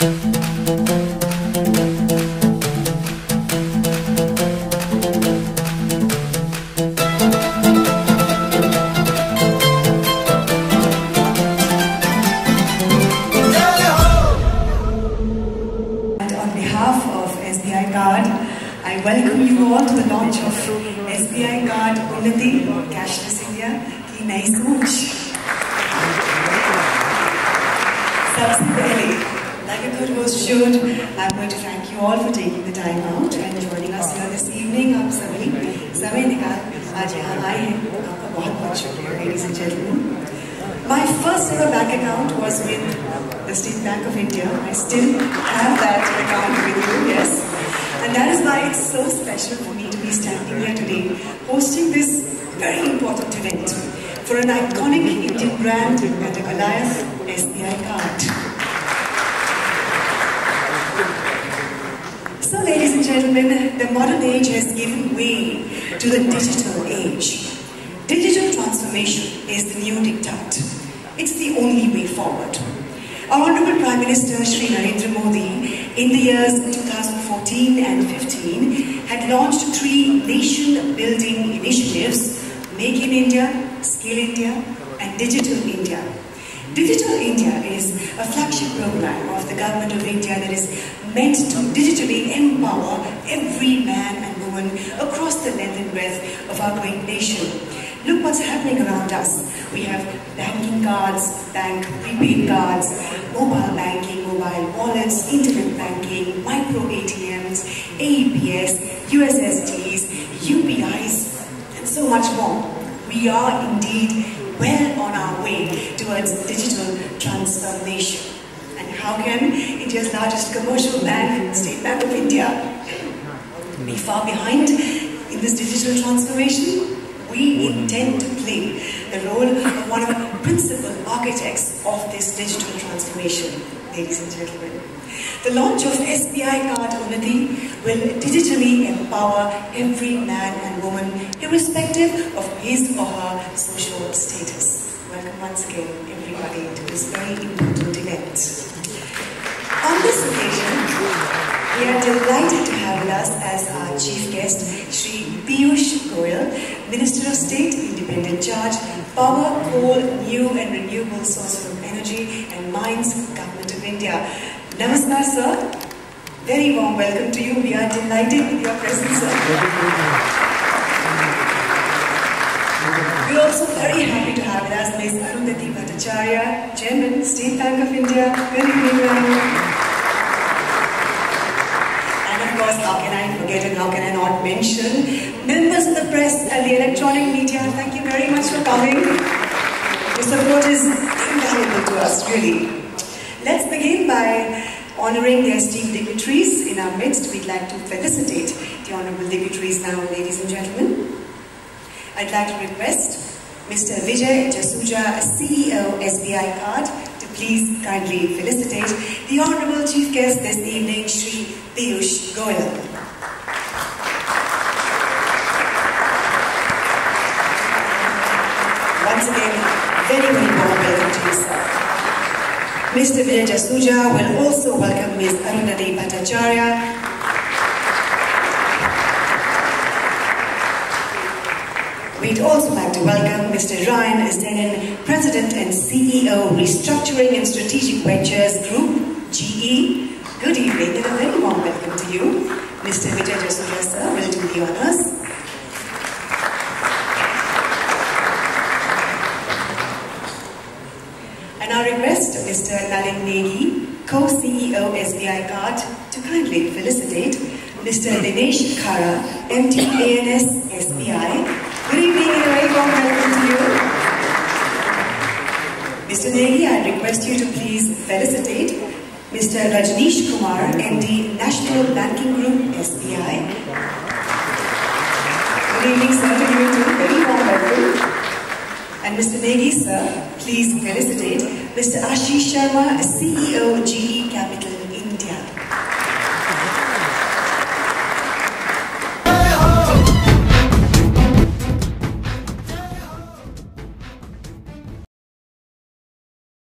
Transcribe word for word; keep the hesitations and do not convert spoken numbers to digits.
I welcome you all to the launch of S B I card Unnati, Cashless India, की नई सोच। सबसे पहले, like a good host should, I'm going to thank you all for taking the time out and joining us here this evening. आप सभी समय निकाल आज यहाँ आए हैं, आपका बहुत बहुत शुक्रिया, ladies and gentlemen. My first ever bank account was with the State Bank of India. I still have that account with you, yes. And that is why it's so special for me to be standing here today, hosting this very important event for an iconic Indian brand and a Goliath S B I card. So, ladies and gentlemen, the modern age has given way to the digital age. Digital transformation is the new diktat. It's the only way forward. Our Honorable Prime Minister Shri Narendra Modi in the years two thousand fourteen and fifteen had launched three nation-building initiatives: Make in India, Skill India and Digital India. Digital India is a flagship program of the Government of India that is meant to digitally empower every man and woman across the length and breadth of our great nation. Look what's happening around us. We have banking cards, bank prepaid cards, mobile banking, mobile wallets, internet banking, micro A T Ms, A E P S, U S S Ds, U P Is, and so much more. We are indeed well on our way towards digital transformation. And how can India's largest commercial bank, State Bank of India, be far behind in this digital transformation? We intend to play the role of one of the principal architects of this digital transformation, ladies and gentlemen. The launch of S B I card Unnati will digitally empower every man and woman, irrespective of his or her social status. Welcome once again, everybody, to this very important event. On this occasion, we are delighted to have with us as our chief guest, Shri Piyush Goyal, Minister of State, Independent Charge, Power, Coal, New and Renewable Sources of Energy and Mines, Government of India. Namaskar, sir. Very warm welcome to you. We are delighted with your presence, sir. We are also very happy to have with us Miz Unnati Bhattacharya, Chairman, State Bank of India. Good evening, ma'am. How can I forget and how can I not mention members of the press and the electronic media? Thank you very much for coming. Your support is invaluable to us, really. Let's begin by honouring the esteemed dignitaries in our midst. We'd like to felicitate the honourable dignitaries now, ladies and gentlemen. I'd like to request Mister Vijay Jasuja, C E O S B I card, to please kindly felicitate the honourable chief guest this evening, Shri Piyush Goyal. Once again, very, very warm welcome to you, sir. Mister Vijay Jasuja will also welcome Miz Unnati Bhattacharya. We'd also like to welcome Mister Ryan Zenin, President and C E O, Restructuring and Strategic Ventures Group, G E. Good evening and a very warm welcome to you. Mister Vijay Jasuja, sir, will do the honours. And I request Mister Nalin Negi, Co-C E O S B I card, to kindly felicitate Mister Dinesh Khara, M D A N S S B I. Good evening and a very warm welcome to you. Mister Negi, I request you to please felicitate Mister Rajneesh Kumar, M D National Banking Group, S B I. Good evening, sir, to you too. Very warm welcome. And Mister Negi, sir, please felicitate Mister Ashish Sharma, C E O, G E Capital